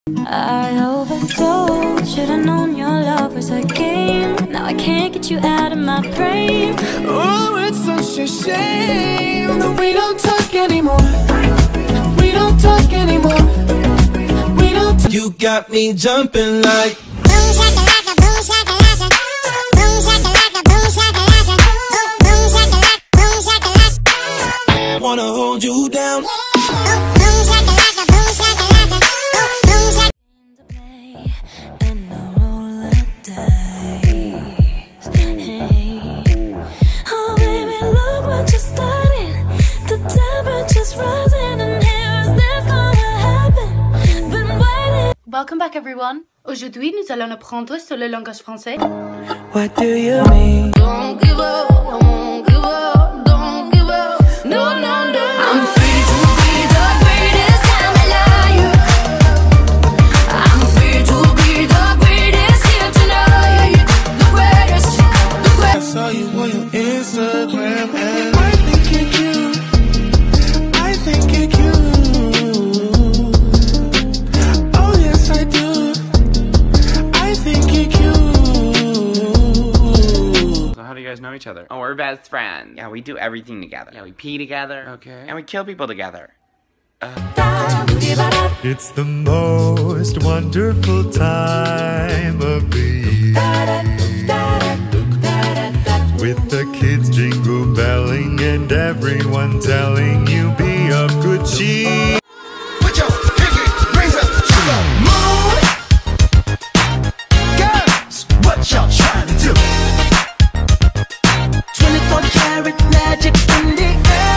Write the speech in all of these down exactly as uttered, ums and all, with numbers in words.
I overdosed, should've known your love was a game. Now I can't get you out of my brain. Oh, it's such a shame that we don't talk anymore. We don't talk anymore. We don't t You got me jumping like boom shakalaka, boom shakalaka, boom shakalaka, boom shakalaka, boom shakalaka, boom shakalaka. Wanna hold you down. Welcome back everyone. Aujourd'hui, nous allons apprendre sur le langage français. What do you mean? Don't give up, I won't give up, don't give up. No, no, no. I'm free to be the greatest time alive. I'm free to be the greatest here tonight. The greatest, the greatest. I saw you on your Instagram and I think you're cute. I think you're cute. Know each other. Oh, we're best friends. Yeah, we do everything together. Yeah, we pee together. Okay. And we kill people together. Uh. It's the most wonderful time of the year, with the kids jingle belling and everyone telling you be of good cheer. Put your pinky rings up to the moon. Girls, what y'all trying to do? twenty-four karat magic in the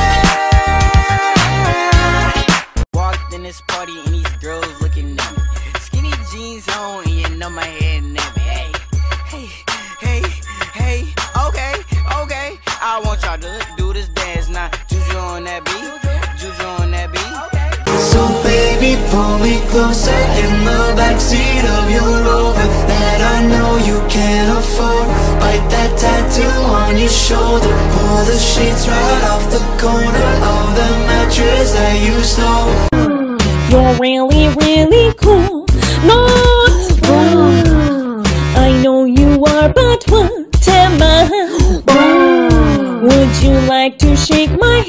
air. Walked in this party and these girls looking at me. Skinny jeans on and you know my head and hey, hey, hey, hey, okay, okay. I want y'all to do this dance now. Juju on that beat, Juju on that beat. So baby, pull me closer in the backseat of your Rover that I know you can't afford. Bite that tattoo on your shoulder. Pull the sheets right off the corner of the mattress that you stole. You're really, really cool. Not wrong. I know you are, but what am I? Would you like to shake my